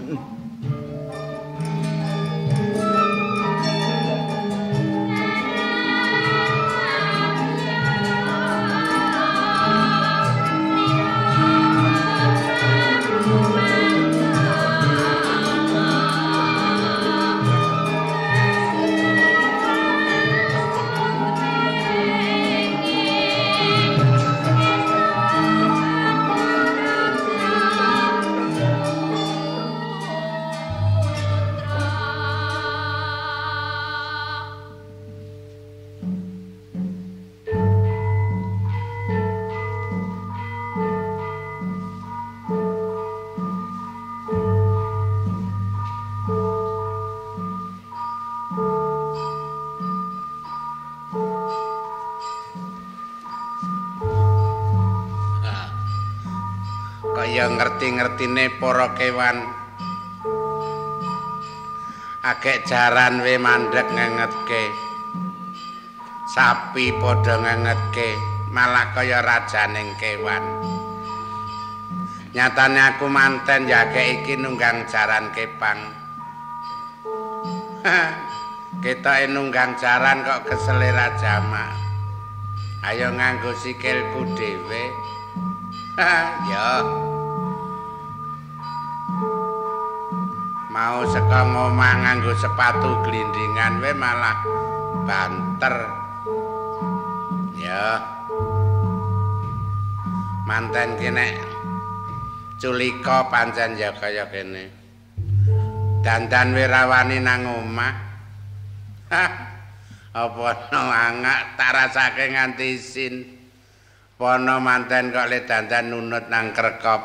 Kaya ngerti-ngertine para kewan agek jaran we mandek ngengetke sapi padha ngengetke malah kaya rajaning kewan nyatane aku manten jake iki nunggang jaran kepang ketoke nunggang jaran kok kesele rajama ayo nganggo sikilku dhewe ya mau saka ngomah nganggo sepatu glindingan we malah banter ya manten ki nek culika pancen ya kaya kene. Dandan wirawani nang omah. Apa no angak tak rasake nganti isin. Pono manten kok le dandan nunut nang krekop.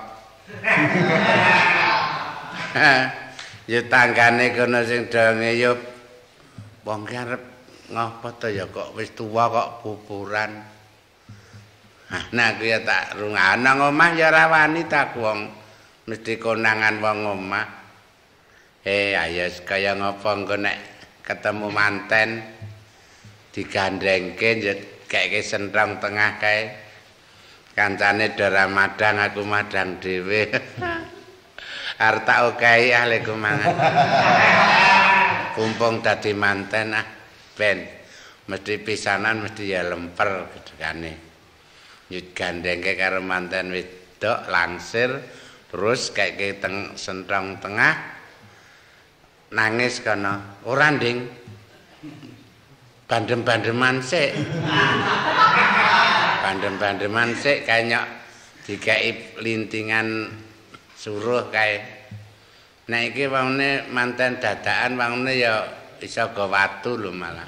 Ya tanggane kono sing do ngeyup. Wong ki arep ngopo to ya kok wis tuwa kok buburan. Nah aku ya tak rungana nang omah ya ora wani tak wong mesti konangan wong omah. Eh ayo kaya ngopo engko nek ketemu manten digandengke kayake sentrong tengah kae. Kancane dora madang aku madang dhewe. Arep tak okehi ahli kumangan. Kumpung dadi manten ah ben mesti pisanan mesti ya lemper gedhekane. Nyut gandengke karo manten wedok langsir terus kayake teng sentrong tengah nangis kono ora nding bandem-bandeman sik bandem-bandeman sik kanyok dikai lintingan suruh kae nek iki wongne manten dadakan wongne ya iso go watu lho malah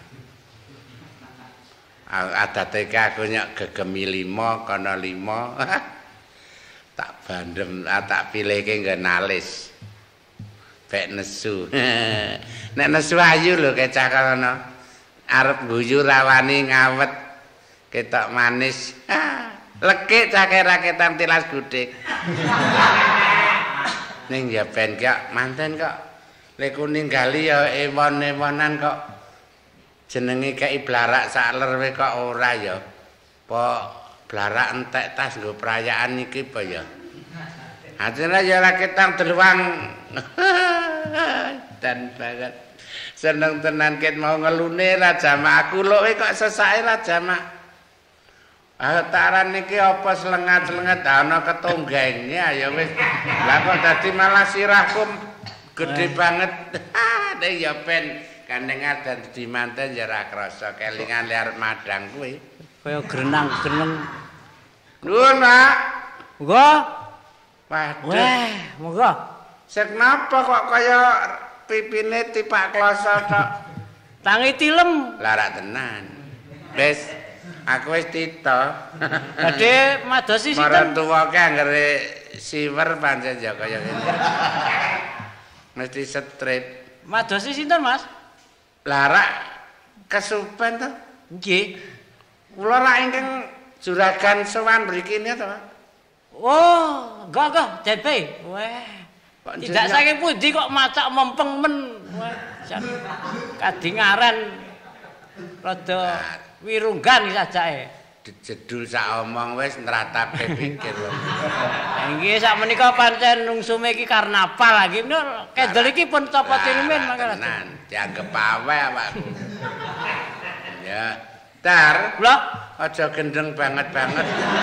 adate aku nyok gegemi lima kono lima tak bandem tak pilihke nggo nalis bek nesu nek nesu ayu lho kecah kono arep guyu rawani ngawet ketok manis lekik cake raketan tilas gudik ning ya ben kok manten kok lek ninggali ya ewon-ewonan kok jenenge kei blarak sakler we kok ora ya apa blarak entek tas nggo perayaan iki apa ya Akhirnya ya raketan teluang dan banget seneng tenan ket mau ngelune ra jamak aku lho kok sesake ra jamak. Ah taran niki apa selengat-selengat ana ketonggenge ya wis. Lah kok dadi malah sirahku gede banget. Nek ya ben kandengar dan di manten ya ra krasa kelingan liar madang kuwi. Kaya grenang-greneng. Nuwun, Pak. Monggo. Waduh. Wah, monggo. Sek napa kok kaya pipine tipak kloso tok. Tangi tilem. Lah ra tenan. Wis aku wis tita. Badhe madosi sinten? Marang tuwa ki anggere siwer pancen ya kaya ngene. Mesti strip. Madosi sinten, Mas? Lah ra kesupen to. Nggih. Kula ra ingkang juragan sowan mriki to, Pak. Oh, enggak enggak, D P. Wah. Tidak saking pundi kok macak mempeng men. Wah, kadingaren rada wirunggan sajake. Jedul sak omong wis nratape pikir. Nggih sak menika pancen nungsume iki karnaval lagi. Kendel iki pun copot ilmin mangke. Tenan, dianggep awe awakku. Ya, Dar. Lho, aja gendeng banget-banget.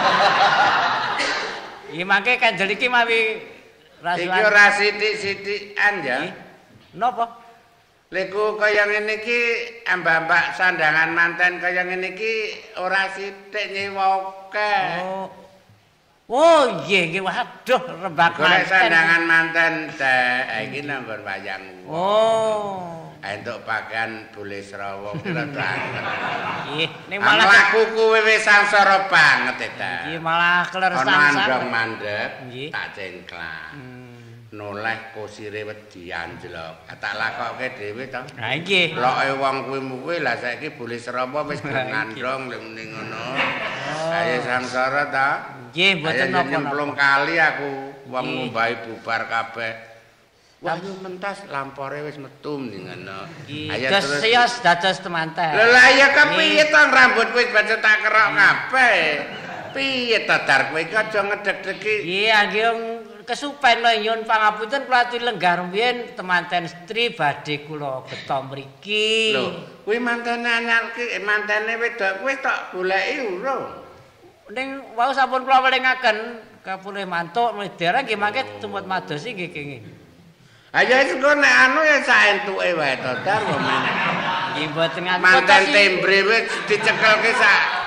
Iki mangke kendel iki mawi rasulan. Iki ora sithik-sithikan ya. Napa? Leku kaya ngene iki ambak-ambak sandangan manten kaya ngene iki ora sithik nyewoke. Oh. Oh, nggih nggih waduh rembak manten. Golek sandangan manten teh iki nanggon wayang. Oh. Entuk pakaian bule Srawa kira banget. Nggih, ning malah lakuku wis sangsara banget ta. Nggih, malah kleresan sang. Mandang mandeg tak cengklang. Hmm. Noleh kusire wedi anjlok. Tak lakokke dhewe to. Ha nggih. Loke wong kuwi kuwi lah saiki bule Srawa wis ngandhong ning ngono. Ayo sangsara ta. Nggih, mboten napa-napa. Nyemplung kali aku wong ngombahi bubar kabeh. Wahyu mentas lampore wis metu ning ngono. Ayo terus sios dados temanten. Lah iya kepiye to rambut kowe baca tak kerok kabeh. Piye to Dar kowe iki aja ngedeg-degi. Iya nggih kesupen lho nyuwun pangapunten kula ati lenggar mbiyen temanten istri badhe kula beto mriki. Lho, kuwi mantene anyar ki mantene wedok kowe tok goleki urung. Ning wau sampun kula welingaken kapulih mantuk dereng nggih mangke tumut madosi nggih kenging. Ayo wis engko nek anu ya sak entuke wae to Dar. Nggih mboten ngaten. Manten tembre wis dicekelke sak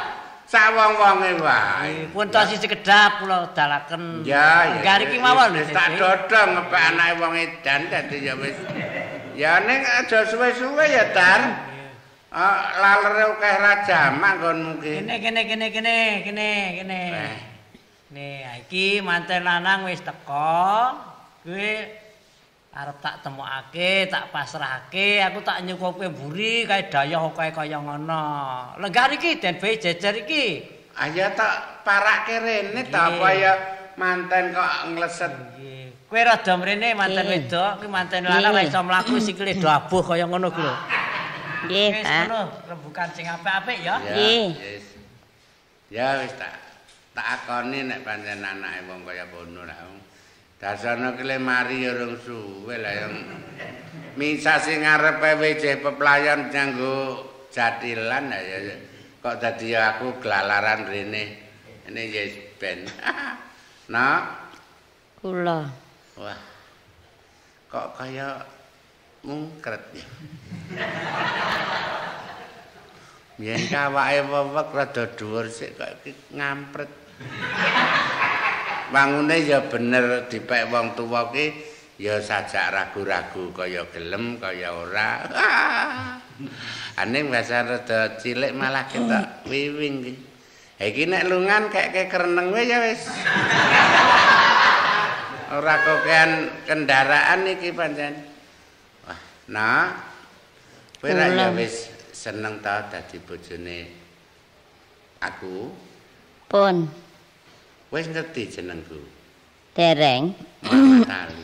sak wong-wonge wae. Pun to sisi kedap kula dalaken. Ya, ya. Gar iki mawon wis tak dodong ngepek anake wong edan dadi ya wis. Ya ning aja suwe-suwe ya, Dar. Uh, lalere akeh rajamak nggonmu ki. Kene kene kene kene kene kene. Nih, iki manten lanang wis teko. Kuwi arep tak temokake, tak pasrahake, aku tak nyukupi mburi kae dayah kae kaya ngono. Lenggar iki den bae jejer iki. Ayo tak parake rene ta apa ya manten kok ngleset. Nggih. Kowe rada mrene manten wedok, kuwi manten lanang wis iso mlaku sikile do abuh kaya ngono ku lho. Nggih, Wis Pak. ngono, rembukan sing apik-apik ya. Nggih. Wis. Ya wis tak tak akoni nek pancen anake wong kaya ngono ra. Dasarno ki le mari ya rung suwe lah yang misa sing ngarepe wejeh peplayon nganggo jatilan ya kok dadi aku glalaran rene. Ini yes ben. Nah, Kula. wah. Kok kaya mungkret ya. Biyen kawake wewek rada dhuwur sik kok ngampret. Wangune ya bener dipek wong tuwa ki ya sajak ragu-ragu kaya gelem kaya ora. Aning bahasa rada cilik malah ketok wiwing ki. Ha iki nek lungan kek kereneng wae ya wis. Ora kokean kendaraan iki pancen. Wah, nah. Kowe ra ya wis seneng ta dadi bojone aku? Pun. Wis ngerti jenengku. Dereng. Muhammad Ali.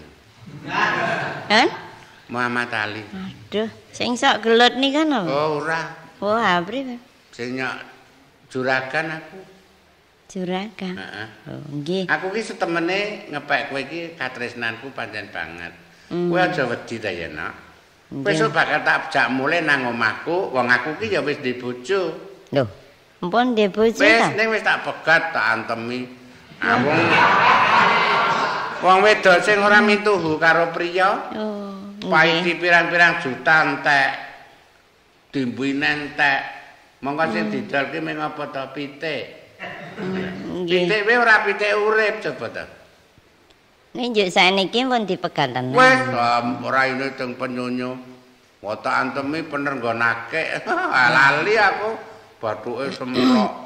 Kan? Muhammad Ali. Aduh, sing sok gelut nih kan apa? Oh, ora. Oh, abri. Sing nyok juragan aku. Juragan. Heeh. Oh, nggih. Aku ki setemene ngepek kowe iki katresnanku pancen banget. Hmm. Kowe aja wedi ta ya, Nak. Besok bakal tak jak mulai nang omahku, wong aku ki ya wis di bojo. Lho, ampun dhe bojo Wis ta? ning wis tak pegat tak antemi. Ah wong wong wedok sing ora mituhu karo priya. Oh, Paiti pirang-pirang juta entek. Dimbuine entek. Monggo sing didol ki mung apa ta pitik. nggih. Pitik wae ora pitik urip coba ta. Nek njuk saniki pun dipegat tenan. Wes ora ini teng penyunyu. Wota antemi bener nggonake. Lali aku bathuke semprok.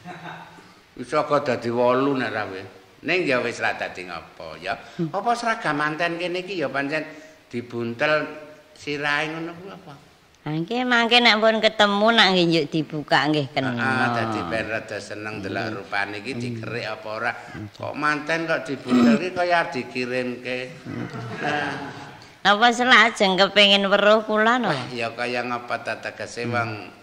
Iso kok dadi wolu nek ra wis. Ning ya wis ra dadi ngopo ya. Apa seragam manten kene iki ya pancen dibuntel sirahe ngono kuwi apa? Nggih, mangke nek pun ketemu nak nggih njuk dibuka nggih kena. Ah, dadi ben rada seneng delok rupane iki dikerik apa ora. Kok manten kok dibuntel iki kaya dikirimke. Nah, Apa selajeng kepengin weruh kula no? ya kaya ngapa ta tegese wong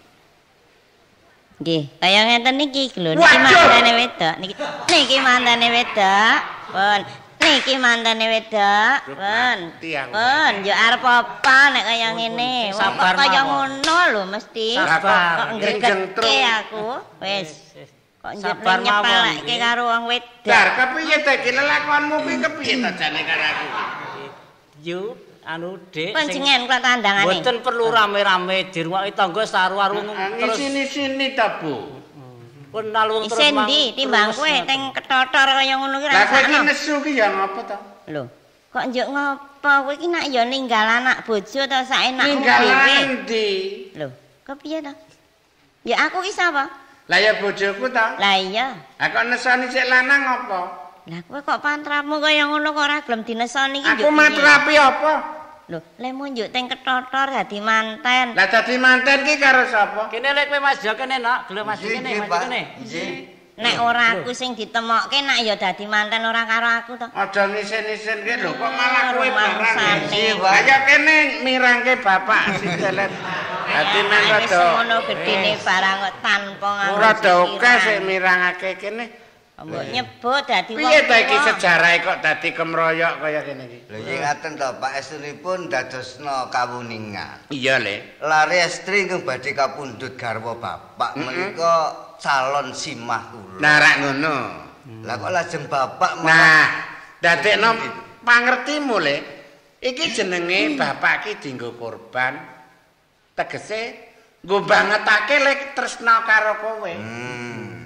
Nggih, kaya ngeten iki lho, niki mantane wedok, niki niki mantane wedok. Pun, niki mantane wedok. Pun. Pun, yo arep apa nek kaya ngene. Wong kok kaya ngono lho mesti. Kok ngregetke aku. Wis. Kok Sabar njuk mawon, nyepelake nggih. karo wong wedok. Dar kepiye ta iki lelakonmu kuwi kepiye ta jane karo aku? Yu anu Dik Pun sing jenengan kula tandangane. mboten perlu rame-rame dirwaki tangga saru-aru terus Sini-sini ta, Bu. pun nalung terus Isen mang- ndi timbang terus kowe ngoten. teng ketotor kaya ngono ki Lah kowe iki rasane. nesu ki ya ngapa ta? Lho, kok njuk ngopo kowe iki nak ya ninggal anak bojo ta saenakmu Ninggal dhewe. endi? Lho, kepiye ta? Ya aku ki sapa? Lah ya bojoku ta. Lah iya. Lah kok nesoni sik lanang apa? Lah kowe kok pantramu kaya ngono kok ora gelem dinesoni ki Aku matrapi apa? Lho, lemu njuk teng ketotor dadi manten. Lah dadi manten ki karo sapa? Kene lek kowe Mas Jo kene nak, gelem Mas Jo kene, Mas Jo kene. Nek ora aku sing ditemokke nak ya dadi manten ora karo aku to. Aja nisen-nisen ki lho kok malah kowe barang. Rumangsane. Ayo kene mirangke bapak sidelet. Dadi men Wis rada ngono gedene barang kok tanpa nganggo. rada oke pikiran. sik mirangake kene. Mbok nyebut dadi wong. Piye ta iki tuwa. sejarahe kok dadi kemroyok kaya kene iki? Lho iki ngaten to Pak estunipun dadosna kawuningan. Iya, Le. Lare estri ingkang badhe kapundhut garwa bapak menika calon simah kula. Nah, rak ngono. Lah kok lajeng bapak Nah, dadekno pangertimu, Le. Iki jenenge bapak ki dienggo korban. Tegese nggo bangetake lek tresna karo kowe. Hmm.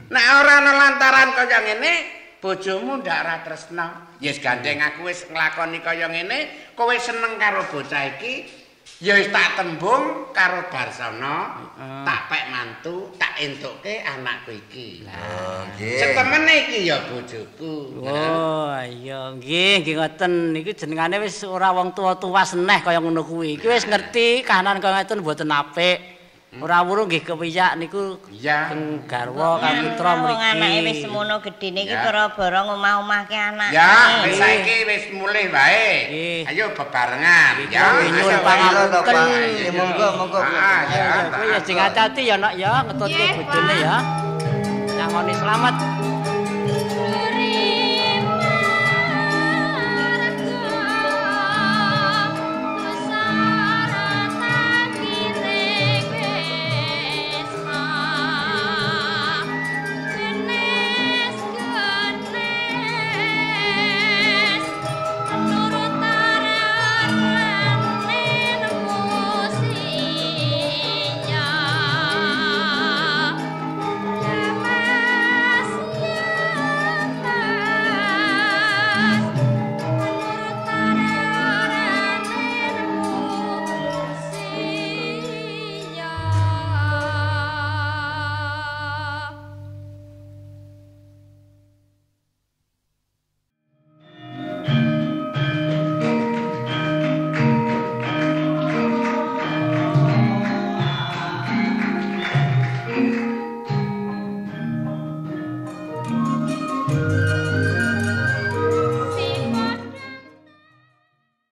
Nek ora ana lantaran kaya ngene, bojomu ndak ora tresna. Yes gandeng aku wis nglakoni kaya ngene, kowe seneng karo bocah iki. Ya wis tak tembung karo Darsana, uh. tak pek mantu, tak entuke anakku iki. Lah, nggih. Setemene iki ya bojoku. Oh, iya nggih, nggih ngoten. Niku jenengane wis ora wong tua-tua seneh kaya ngono kuwi. Iki wis ngerti kahanan kaya ngeten mboten apik. Ora wurung nggih kepiyak niku iya teng garwa kang putra mriki. Wong anake wis semono gedene iki bara-bara ngomah-omahke anake. Ya, wis saiki wis mulih wae. Ayo bebarengan. Ya, nyuwun pangapunten. Monggo, monggo. Ya, kowe ya sing ati-ati ya nak ya ngetutke bojone ya. Nyangoni slamet.